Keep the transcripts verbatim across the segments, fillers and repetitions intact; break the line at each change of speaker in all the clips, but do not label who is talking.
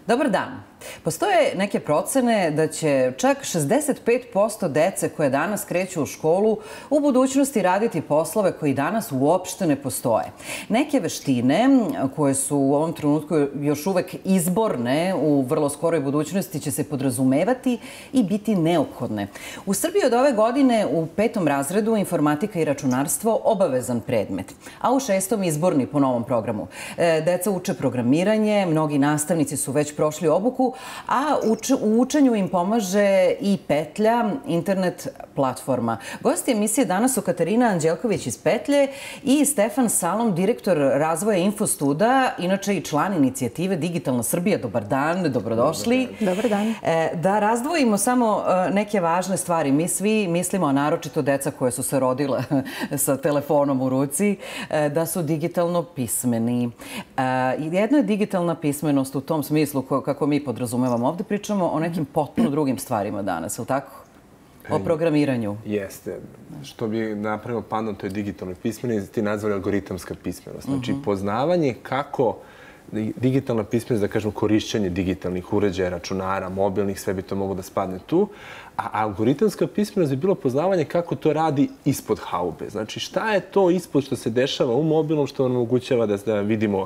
Dobar dan. Postoje neke procene da će čak šezdeset pet posto dece koje danas kreću u školu u budućnosti raditi poslove koji danas uopšte ne postoje. Neke veštine koje su u ovom trenutku još uvek izborne u vrlo skoroj budućnosti će se podrazumevati i biti neophodne. U Srbiji od ove godine u petom razredu informatika i računarstvo obavezan predmet, a u šestom izborni po novom programu. Deca uče programiranje, mnogi nastavnici su već prošli obuku, a u učenju im pomaže i Petlja, internet platforma. Gosti emisije danas su Katarina Anđelković iz Petlje i Stefan Salom, direktor razvoja Infostuda, inače i član inicijative Digitalna Srbija. Dobar dan, dobrodošli.
Dobar dan.
Da razdvojimo samo neke važne stvari. Mi svi mislimo, a naročito deca koje su se rodile sa telefonom u ruci, da su digitalno pismeni. Jedno je digitalna pismenost u tom smislu kako mi podrazumevamo. Ovde pričamo o nekim potpuno drugim stvarima danas, je li tako? O programiranju.
Jeste. Što bi napravilo pandom toj digitalnoj pismenosti, ti nazvali algoritamska pismenost. Znači, poznavanje kako digitalna pismenost, da kažemo, korišćenje digitalnih uređaja, računara, mobilnih, sve bi to moglo da spadne tu. A algoritamska pismenost bi bilo poznavanje kako to radi ispod haube. Znači, šta je to ispod što se dešava u mobilnom, što nam omogućava da vidimo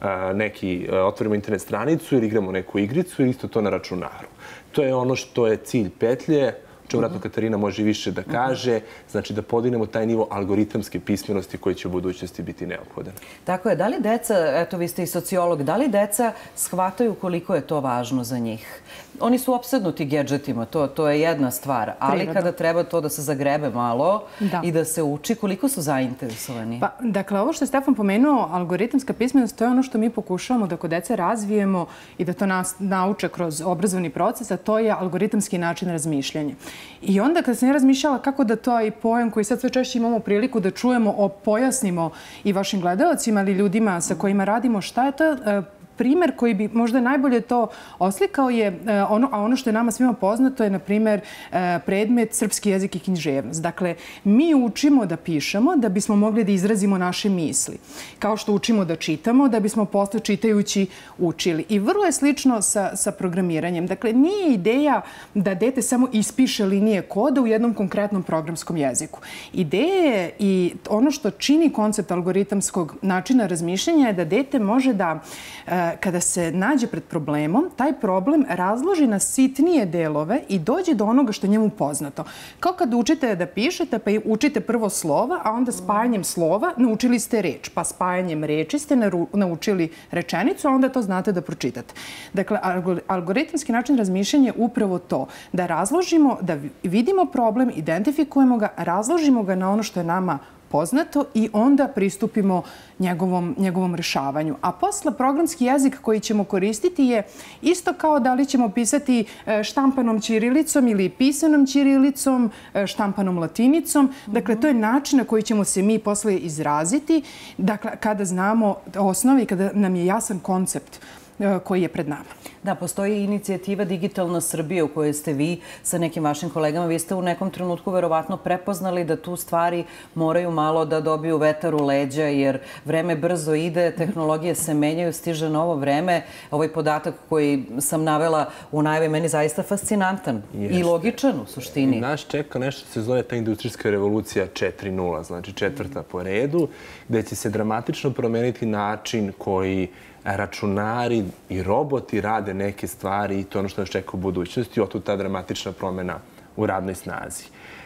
neki, otvorimo internet stranicu ili igramo neku igricu ili isto to na računaru. To je ono što je cilj Petlje, o čemu vratno Katarina može više da kaže, znači da podignemo taj nivo algoritamske pismenosti koji će u budućnosti biti neophodan.
Tako je. Da li deca, eto vi ste i sociolog, da li deca shvataju koliko je to važno za njih? Oni su opsednuti gedžetima, to je jedna stvar, ali kada treba to da se zagrebe malo i da se uči, koliko su zainteresovani?
Dakle, ovo što je Stefan pomenuo, algoritamska pismenost, to je ono što mi pokušavamo da kod dece razvijemo i da to nauče kroz obrazovni proces, a to je algoritamski način razmišljanja. I onda kada sam ja razmišljala kako da to i pojam koji sad sve češće imamo priliku da čujemo, pojasnimo i vašim gledalcima, ali ljudima sa kojima radimo, šta je to primer koji bi možda najbolje to oslikao je, a ono što je nama svima poznato je, na primer, predmet srpski jezik i književnost. Dakle, mi učimo da pišemo da bismo mogli da izrazimo naše misli. Kao što učimo da čitamo, da bismo posle čitajući učili. I vrlo je slično sa programiranjem. Dakle, nije ideja da dete samo ispiše linije koda u jednom konkretnom programskom jeziku. Ideja je i ono što čini koncept algoritamskog načina razmišljanja je da dete može da kada se nađe pred problemom, taj problem razloži na sitnije delove i dođe do onoga što je njemu poznato. Kao kad učite da pišete, pa učite prvo slova, a onda spajanjem slova naučili ste reč, pa spajanjem reči ste naučili rečenicu, a onda to znate da pročitate. Dakle, algoritamski način razmišljanja je upravo to, da razložimo, da vidimo problem, identifikujemo ga, razložimo ga na ono što je nama poznato i onda pristupimo njegovom rešavanju. A posle programski jezik koji ćemo koristiti je isto kao da li ćemo pisati štampanom ćirilicom ili pisanom ćirilicom, štampanom latinicom. Dakle, to je način na koji ćemo se mi posle izraziti, dakle, kada znamo osnovi i kada nam je jasan koncept koji je pred nama.
Da, postoji inicijativa Digitalna Srbija u kojoj ste vi sa nekim vašim kolegama. Vi ste u nekom trenutku verovatno prepoznali da tu stvari moraju malo da dobiju vetar u leđa, jer vreme brzo ide, tehnologije se menjaju, stiže novo vreme. Ovaj podatak koji sam navela u najavi meni zaista fascinantan i logičan u suštini.
Nas čeka nešto se zove ta industrijska revolucija četiri nula, znači četvrta po redu, gde će se dramatično promeniti način koji računari i roboti rade neke stvari i to je ono što nas čeka u budućnosti, otud ta dramatična promena u radnoj snazi.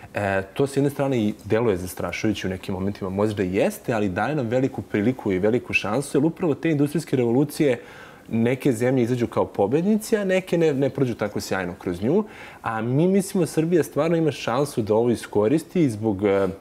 To s jedne strane i deluje zastrašujući u nekim momentima, možda i jeste, ali daje nam veliku priliku i veliku šansu, jer upravo te industrijske revolucije neke zemlje izađu kao pobednici, a neke ne prođu tako sjajno kroz nju. A mi mislimo da Srbija stvarno ima šansu da ovo iskoristi zbog,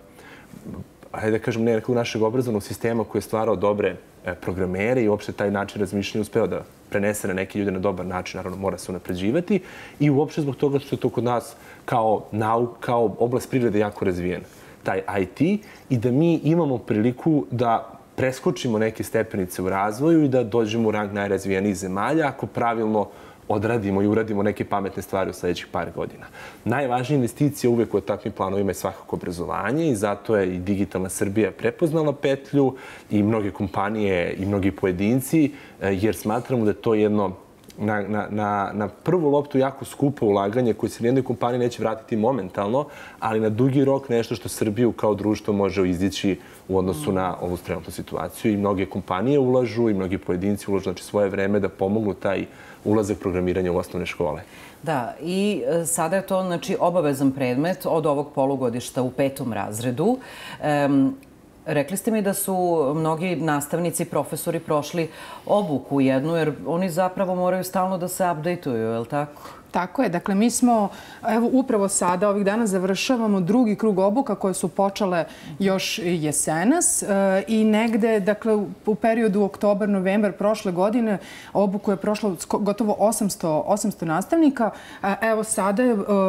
hajde da kažem, nekog našeg obrazovnog sistema koji je stvarao dobre programere i uopšte taj način razmišljanja uspeo da prenese na neke ljude na dobar način, naravno mora se unapređivati i uopšte zbog toga što je to kod nas kao nauk, kao oblast privrede jako razvijen, taj I T, i da mi imamo priliku da preskočimo neke stepenice u razvoju i da dođemo u rang najrazvijenijih zemalja ako pravilno odradimo i uradimo neke pametne stvari u sledećih par godina. Najvažnija investicija uvek u takvim planovima je svakako obrazovanje i zato je i Digitalna Srbija prepoznala Petlju i mnoge kompanije i mnogi pojedinci, jer smatramo da je to jedno na, na, na, na prvu loptu jako skupo ulaganje koje se nijednoj kompaniji neće vratiti momentalno, ali na dugi rok nešto što Srbiju kao društvo može izdići u odnosu na ovu trenutnu situaciju. I mnoge kompanije ulažu i mnogi pojedinci ulažu, znači, svoje vreme da pomognu taj ulazak programiranja u osnovne škole.
Da, i sada je to, znači, obavezan predmet od ovog polugodišta u petom razredu. Um, Rekli ste mi da su mnogi nastavnici i profesori prošli obuku jednu, jer oni zapravo moraju stalno da se updateuju, je li tako?
Tako je. Dakle, mi smo, evo, upravo sada, ovih dana završavamo drugi krug obuka koje su počele još jesenas i negde, dakle, u periodu oktobar-novembar prošle godine obuku je prošlo gotovo osamsto nastavnika. Evo, sada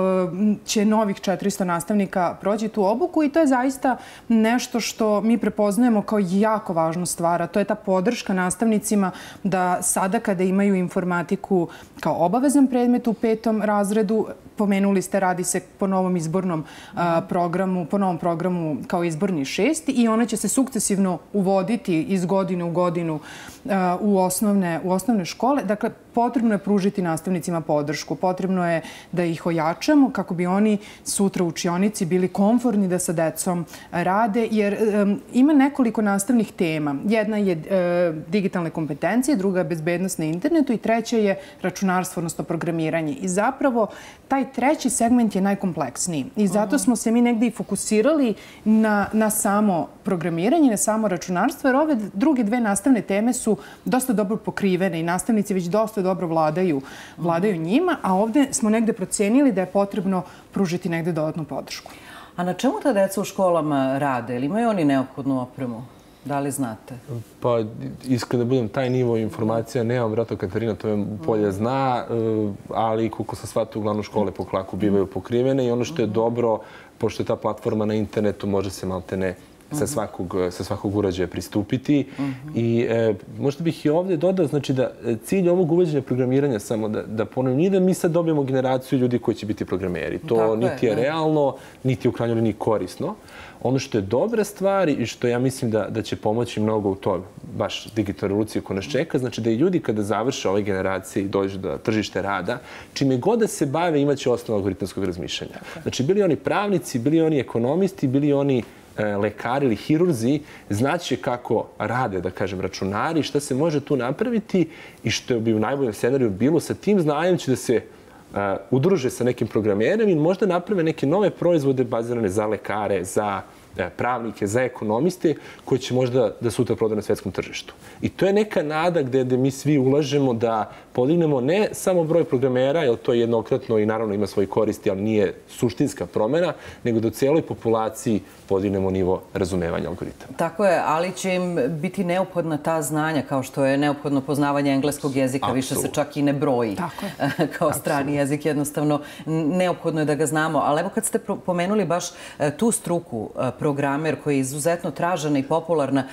će novih četiristo nastavnika proći tu obuku i to je zaista nešto što mi prepoznajemo kao jako važnu stvar, a to je ta podrška nastavnicima da sada kada imaju informatiku kao obavezan predmet u petom razredu, pomenuli ste, radi se po novom izbornom programu, po novom programu kao izborni šesti i one će se sukcesivno uvoditi iz godine u godinu u osnovne, u osnovne škole. Dakle, potrebno je pružiti nastavnicima podršku, potrebno je da ih ojačamo kako bi oni sutra u učionici bili komfortni da sa decom rade, jer um, ima nekoliko nastavnih tema. Jedna je uh, digitalne kompetencije, druga je bezbednost na internetu i treća je računarstvo, odnosno programiranje. I zapravo taj treći segment je najkompleksniji. I zato smo se mi negde i fokusirali na, na samo programiranje, na samo računarstvo, jer ove druge dve nastavne teme su dosta dobro pokrivene i nastavnici već dosta dobro vladaju, vladaju njima, a ovde smo negde procenili da je potrebno pružiti negde dodatnu podršku.
A na čemu ta deca u školama rade? Ili imaju oni neophodnu opremu? Da li znate?
Pa, iskreno da budem, taj nivo informacija nemam, vjerojatno Katarina to me bolje zna, ali koliko sam shvatio, uglavnom škole po klaku bivaju pokrivene i ono što je dobro, pošto je ta platforma na internetu, može se maltene sa svakog, sa svakog uređaja pristupiti. I e, možda bih i ovdje dodao, znači da cilj ovog uvođenja programiranja, samo da, da ponovim, nije da mi sad dobijemo generaciju ljudi koji će biti programeri. To
Tako
niti je, je realno, niti je u krajnjoj liniji korisno. Ono što je dobra stvar i što ja mislim da, da će pomoći mnogo u toj baš digitalnoj revoluciji koja nas čeka, znači da i ljudi kada završe ove generacije i dođu do tržište rada, čime god da se bave imaće osnovu algoritamskog razmišljanja. Znači bili oni pravnici, bili oni ekonomisti, bili oni lekari ili hirurzi, znaće kako rade, da kažem, računari, šta se može tu napraviti i što bi u najboljem scenariju bilo sa tim znanjem će da se uh, udruže sa nekim programerom i možda naprave neke nove proizvode bazirane za lekare, za pravnike, za ekonomiste, koji će možda da sutra prodaju na svetskom tržištu. I to je neka nada gde, gde mi svi ulažemo da podignemo ne samo broj programera, jer to je jednokratno i naravno ima svoje koristi, ali nije suštinska promjena, nego da u cijeloj populaciji podignemo nivo razumevanja algoritama.
Tako je, ali će im biti neophodna ta znanja, kao što je neophodno poznavanje engleskog jezika, Absolut. Više se čak i ne broji kao strani jezik, jednostavno neophodno je da ga znamo. Ali evo kad ste pomenuli baš tu struku, programer koji je izuzetno tražena i popularna,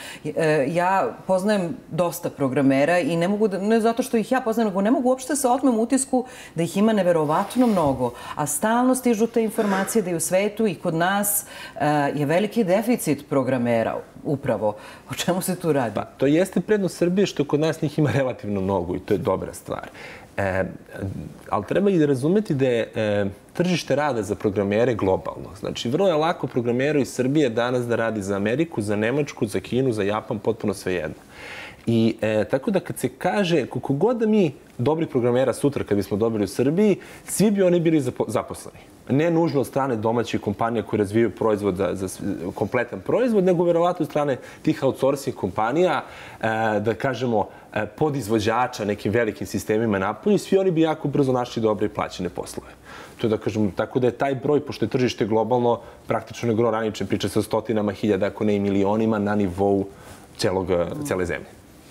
ja poznajem dosta programera i ne mogu da, ne zato što ih ja poznajem, nego ne mogu uopšte se otmem utisku da ih ima neverovatno mnogo, a stalno stižu te informacije da i u svetu i kod nas je veliki deficit programera upravo. O čemu se tu radi?
Pa, to jeste prednost Srbije što kod nas njih ima relativno mnogo i to je dobra stvar. E, ali treba i da razumeti da je e, tržište rada za programere globalno. Znači, vrlo je lako programeru iz Srbije danas da radi za Ameriku, za Nemačku, za Kinu, za Japan, potpuno svejedno. I e, tako da kad se kaže, koliko god da mi dobri programera sutra kad bismo dobili u Srbiji, svi bi oni bili zaposleni. Ne nužno od strane domaćih kompanija koje razvijaju proizvod za, za kompletan proizvod, nego verovatno od strane tih outsourcing kompanija, e, da kažemo, e, podizvođača nekim velikim sistemima napolju, svi oni bi jako brzo našli dobre i plaćene poslove. To je da kažemo, tako da je taj broj, pošto je tržište globalno, praktično neograničen, priča se o stotinama hiljada, ako ne i milionima, na nivou celog, cele zemlje.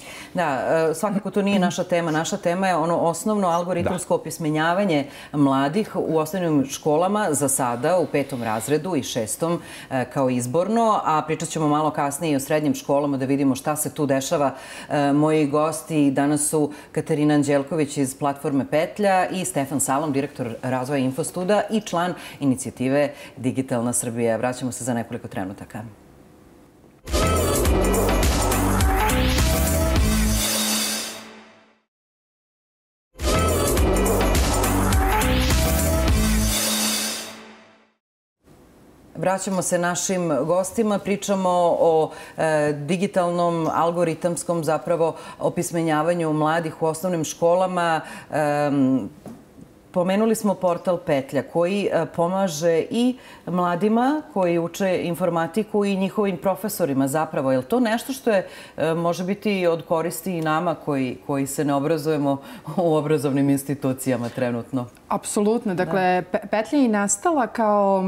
Da, svakako to nije naša tema. Naša tema je ono osnovno algoritamsko opismenjavanje mladih u osnovnim školama za sada u petom razredu i šestom kao izborno, a pričat ćemo malo kasnije i o srednjim školama da vidimo šta se tu dešava. Moji gosti danas su Katarina Anđelković iz platforme Petlja i Stefan Salom, direktor razvoja Infostuda i član inicijative Digitalna Srbija. Vraćamo se za nekoliko trenutaka. vraćamo se našim gostima, pričamo o digitalnom, algoritamskom zapravo opismenjavanju mladih u osnovnim školama. Pomenuli smo portal Petlja koji pomaže i mladima koji uče informatiku i njihovim profesorima zapravo. Je li to nešto što je, može biti od koristi i nama koji, koji se ne obrazujemo u obrazovnim institucijama trenutno?
Apsolutno. Dakle, Petlja je nastala kao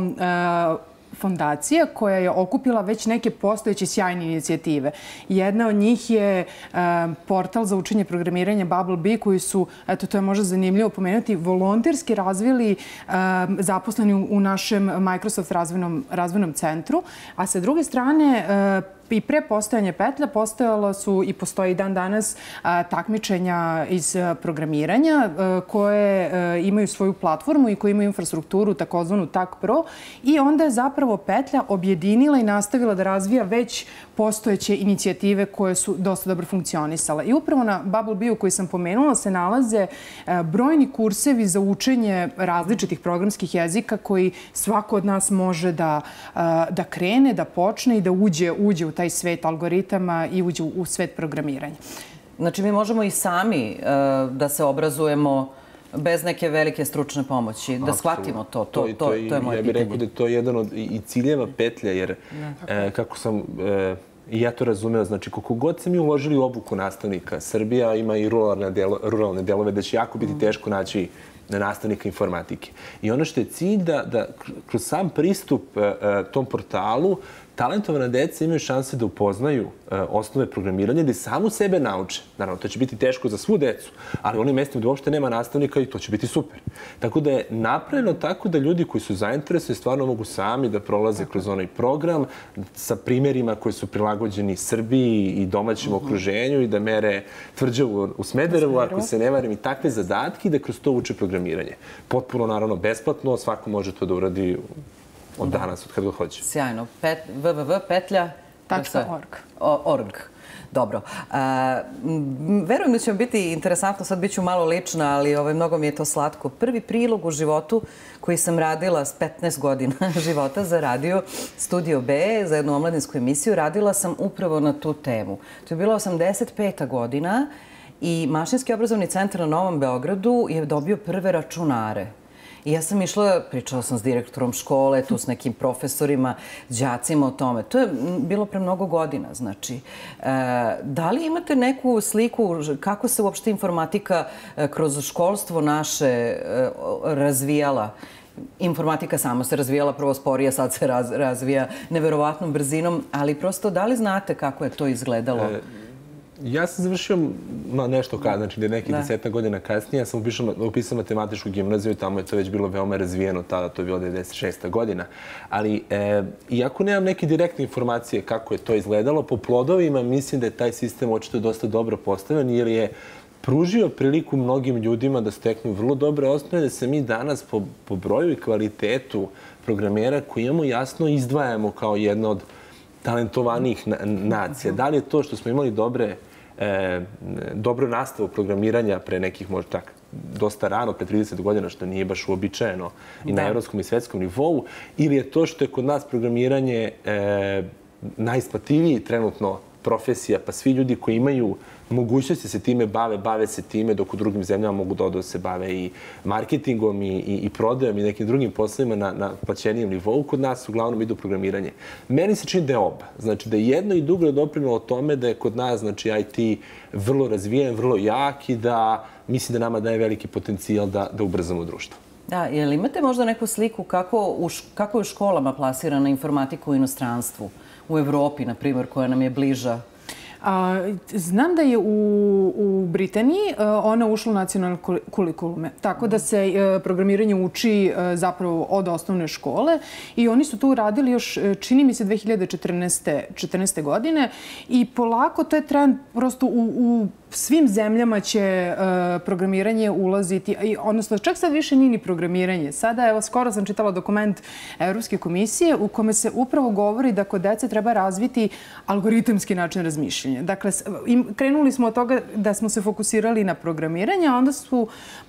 fondacija koja je okupila već neke postojeće sjajne inicijative. Jedna od njih je portal za učenje programiranja Bubblebee koji su, eto to je možda zanimljivo pomenuti, volonterski razvili zaposleni u našem Microsoft razvojnom, razvojnom centru, a sa druge strane i pre postojanja Petlja postojala su i postoji dan danas takmičenja iz programiranja koje imaju svoju platformu i koje imaju infrastrukturu takozvanu Tak Pro i onda je zapravo Petlja objedinila i nastavila da razvija već postojeće inicijative koje su dosta dobro funkcionisale. I upravo na Bubblebee-u koji sam pomenula se nalaze brojni kursevi za učenje različitih programskih jezika koji svako od nas može da, da krene, da počne i da uđe, uđe u taj svet algoritama i uđe u svet programiranja.
Znači mi možemo i sami da se obrazujemo bez neke velike stručne pomoći, da shvatimo to. To, to, to je moje pitanje.
Ja bih rekao da to je jedan od i ciljeva Petlja, jer kako sam i ja to razumeo, znači koliko god se mi uložili u obuku nastavnika, Srbija ima i ruralne delove da će jako biti teško naći nastavnika informatike. I ono što je cilj da, da kroz sam pristup tom portalu talentovana deca imaju šanse da upoznaju osnove programiranja, da samu sebe nauče. Naravno, to će biti teško za svu decu, ali u onim mestima gde uopšte nema nastavnika i to će biti super. Tako da je napravljeno tako da ljudi koji su zainteresovani stvarno mogu sami da prolaze kroz onaj program sa primjerima koji su prilagođeni Srbiji i domaćem okruženju i da mere tvrđavu u Smederevu, ako se ne varam, i takve zadatke i da kroz to uče programiranje. Potpuno, naravno, besplatno, svako može to da uradi od danas, od kada god hoće.
Sjajno. w w w tačka petlja tačka org. Dobro. Verujem da će vam biti interesantno, sad bit ću malo lična, ali mnogo mi je to slatko. Prvi prilog u životu koji sam radila s petnaest godina života za radio Studio B, za jednu omladinsku emisiju, radila sam upravo na tu temu. To je bila osamdeset peta godina i Mašinski obrazovni centar na Novom Beogradu je dobio prve računare. I ja sam išla, pričala sam s direktorom škole, tu s nekim profesorima, đacima o tome. To je bilo pre mnogo godina, znači. Da li imate neku sliku kako se uopšte informatika kroz školstvo naše razvijala? Informatika sama se razvijala, prvo sporije, sad se razvija neverovatnom brzinom, ali prosto da li znate kako je to izgledalo?
Ja sam završio nešto kada, znači nekih desetak godina kasnije, ja sam upisao matematičku gimnaziju i tamo je to već bilo veoma razvijeno, tada to je bilo devedeset šesta godina. Ali, iako nemam neke direktne informacije kako je to izgledalo, po plodovima mislim da je taj sistem očito dosta dobro postavljen, jer je pružio priliku mnogim ljudima da steknu vrlo dobre osnove, da se mi danas po broju i kvalitetu programera koji imamo jasno izdvajamo kao jedna od talentovanijih nacija. Da li je to što smo imali dobre dobro nastavu programiranja pre nekih možda tak dosta rano, pre trideset godina, što nije baš uobičajeno i na evropskom i svetskom nivou, ili je to što je kod nas programiranje najisplativiji trenutno profesija, pa svi ljudi koji imaju mogućnosti se time bave, bave se time, dok u drugim zemljama mogu da se bave i marketingom i prodajom i nekim drugim poslovima na plaćenijem nivou. Kod nas uglavnom idu programiranje. Meni se čini da je oba. Znači da je jedno i drugo doprinelo tome da je kod nas I T vrlo razvijen, vrlo jak i da mislim da nama daje veliki potencijal da ubrzamo društvo.
Da, je li imate možda neku sliku kako je u školama plasirana informatika u inostranstvu? U Evropi, na primjer, koja nam je bliža?
Znam da je u Britaniji ona ušla u nacionalne kurikulume, tako da se programiranje uči zapravo od osnovne škole i oni su to uradili još, čini mi se, dve hiljade četrnaeste. godine i polako to je trend prosto u svim zemljama će programiranje ulaziti, odnosno čak sad više nije ni programiranje. Sada, evo, skoro sam čitala dokument Evropske komisije u kome se upravo govori da kod dece treba razviti algoritamski način razmišljanja. Dakle, krenuli smo od toga da smo se se fokusirali na programiranje, a onda su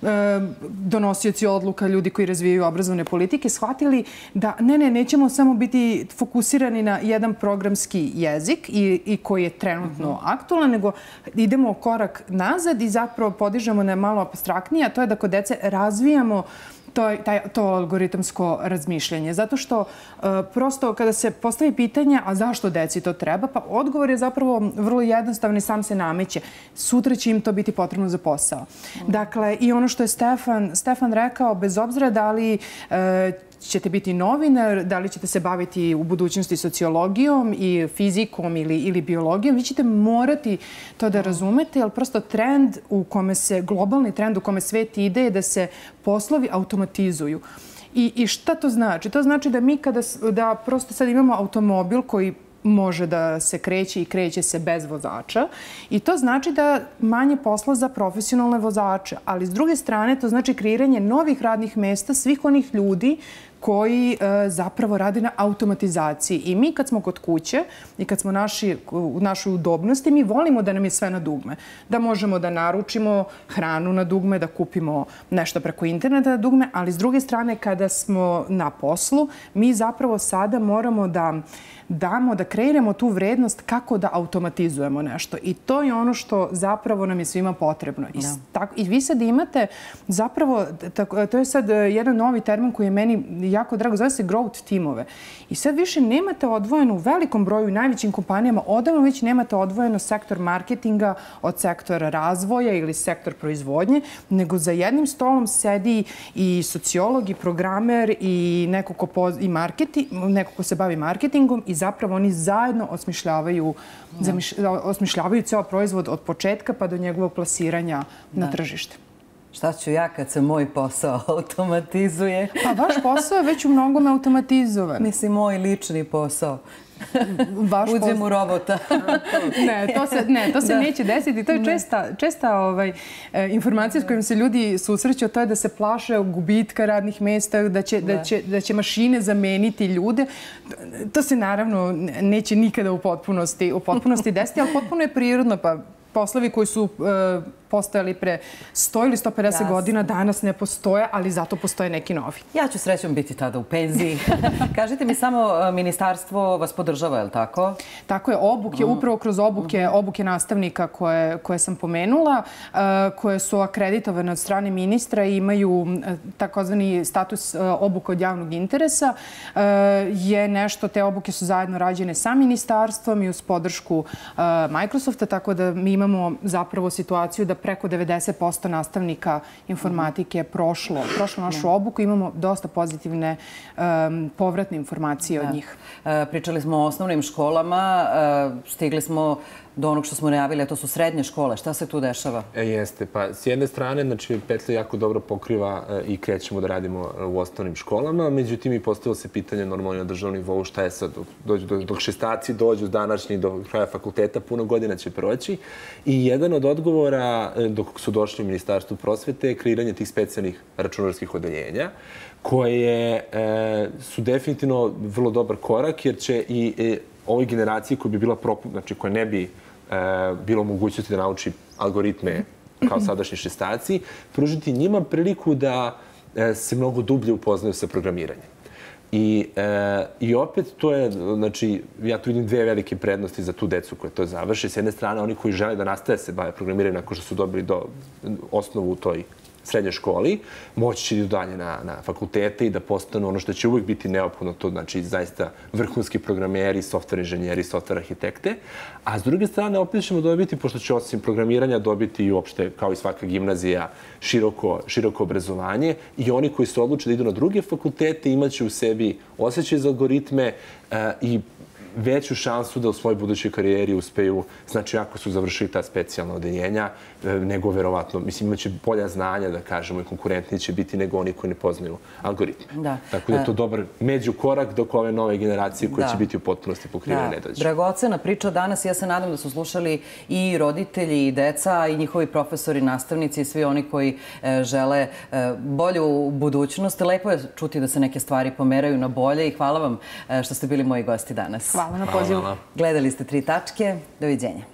donosioci odluka, ljudi koji razvijaju obrazovne politike, shvatili da ne, ne, nećemo samo biti fokusirani na jedan programski jezik i koji je trenutno aktualan, nego idemo korak nazad i zapravo podižemo na malo apstraktnije, a to je da kod dece razvijamo To, taj, to algoritamsko razmišljanje. Zato što uh, prosto kada se postavi pitanje, a zašto deci to treba, pa odgovor je zapravo vrlo jednostavan i sam se nameće. Sutra će im to biti potrebno za posao. Mm. Dakle, i ono što je Stefan, Stefan rekao, bez obzira da li uh, ćete biti novinar, da li ćete se baviti u budućnosti sociologijom i fizikom ili, ili biologijom, vi ćete morati to da razumete, jer prosto trend u kome se, globalni trend u kome svet ide je da se poslovi automatizuju. I, i šta to znači? To znači da mi kada, da prosto sad imamo automobil koji može da se kreće i kreće se bez vozača i to znači da manje posla za profesionalne vozače, ali s druge strane to znači kreiranje novih radnih mesta svih onih ljudi koji e, zapravo rade na automatizaciji. I mi kad smo kod kuće i kad smo naši, u našoj udobnosti, mi volimo da nam je sve na dugme. Da možemo da naručimo hranu na dugme, da kupimo nešto preko interneta na dugme, ali s druge strane kada smo na poslu, mi zapravo sada moramo da damo, da kreiramo tu vrednost kako da automatizujemo nešto. I to je ono što zapravo nam je svima potrebno. I, tako, i vi sad imate zapravo, tako, to je sad jedan novi termin koji je meni jako drago, zove se growth timove. I sad više nemate odvojeno u velikom broju i najvećim kompanijama, odavno već nemate odvojeno sektor marketinga od sektora razvoja ili sektor proizvodnje, nego za jednim stolom sedi i sociolog i programer i neko ko, poz, i marketi, neko ko se bavi marketingom i zapravo oni zajedno osmišljavaju, zamiš, osmišljavaju ceo proizvod od početka pa do njegovog plasiranja na tržište.
Šta ću ja kad se moj posao automatizuje?
Pa vaš posao je već u mnogome automatizovan.
Mislim, moj lični posao.
Vaš
Uđem
posao.
u robota.
ne, to se, ne, to se neće desiti. To je česta, česta ovaj, informacija s kojom se ljudi susreću, to je da se plaše gubitka radnih mesta, da će, da će, da će mašine zameniti ljude. To se naravno neće nikada u potpunosti, u potpunosti desiti, ali potpuno je prirodno. Pa poslovi koji su uh, postojali pre sto ili sto pedeset godina danas ne postoje, ali zato postoje neki novi.
Ja ću srećom biti tada u penziji. Kažite mi samo, ministarstvo vas podržava, je li tako?
Tako je, obuke, upravo kroz obuke, obuke nastavnika koje, koje sam pomenula, uh, koje su akreditovane od strane ministra i imaju uh, takozvani status uh, obuka od javnog interesa, uh, je nešto, te obuke su zajedno rađene sa ministarstvom i uz podršku uh, Microsofta, tako da mi imamo zapravo situaciju da preko devedeset posto nastavnika informatike je prošlo, prošlo našu obuku. Imamo dosta pozitivne um, povratne informacije od njih.
E, pričali smo o osnovnim školama, e, stigli smo do onog što smo najavili, a to su srednje škole. Šta se tu dešava?
E, jeste. Pa, s jedne strane, znači, petlja jako dobro pokriva e, i krećemo da radimo u osnovnim školama. Međutim, i postavilo se pitanje normalno na državnom nivou šta je sad, dođu do, dok šestaci dođu današnji do kraja fakulteta, puno godina će proći. I jedan od odgovora e, dok su došli u Ministarstvu prosvete je kreiranje tih specijalnih računarskih odeljenja, koje e, su definitivno vrlo dobar korak, jer će i e, ovoj generaciji koja bi bila propu, znači koja ne bi e, bilo mogućnosti da nauči algoritme kao sadašnji šestaci, pružiti njima priliku da e, se mnogo dublje upoznaju sa programiranjem. I, e, I opet to je, znači, ja tu vidim dve velike prednosti za tu decu koje to završe. S jedne strane, oni koji žele da nastave se bave programiranjem nakon što su dobili do, osnovu u toj srednjoj školi, moći će idu dalje na, na fakultete i da postanu ono što će uvijek biti neophodno, to znači zaista vrhunski programeri, software inženjeri, software arhitekte. A s druge strane, opet ćemo dobiti, pošto će osim programiranja dobiti i uopšte, kao i svaka gimnazija, široko, široko obrazovanje i oni koji se odluče da idu na druge fakultete imaće u sebi osjećaj za algoritme uh, i veću šansu da u svojoj budućoj karijeri uspeju, znači ako su završili ta specijalna odeljenja, nego verovatno, mislim, imaće bolja znanja, da kažemo, i konkurentniji će biti nego oni koji ne poznaju algoritme. Da. Tako da je to dobar međukorak dok ove nove generacije koje da. će biti u potpunosti pokrivene ne dođe.
Dragocena priča danas. Ja se nadam da su slušali i roditelji i deca i njihovi profesori, nastavnici i svi oni koji e, žele e, bolju budućnost. Lepo je čuti da se neke stvari pomeraju na bolje i hvala vam e, što ste bili moji gosti danas.
Hvala na pozivu.
Gledali ste Tri tačke. Doviđenja.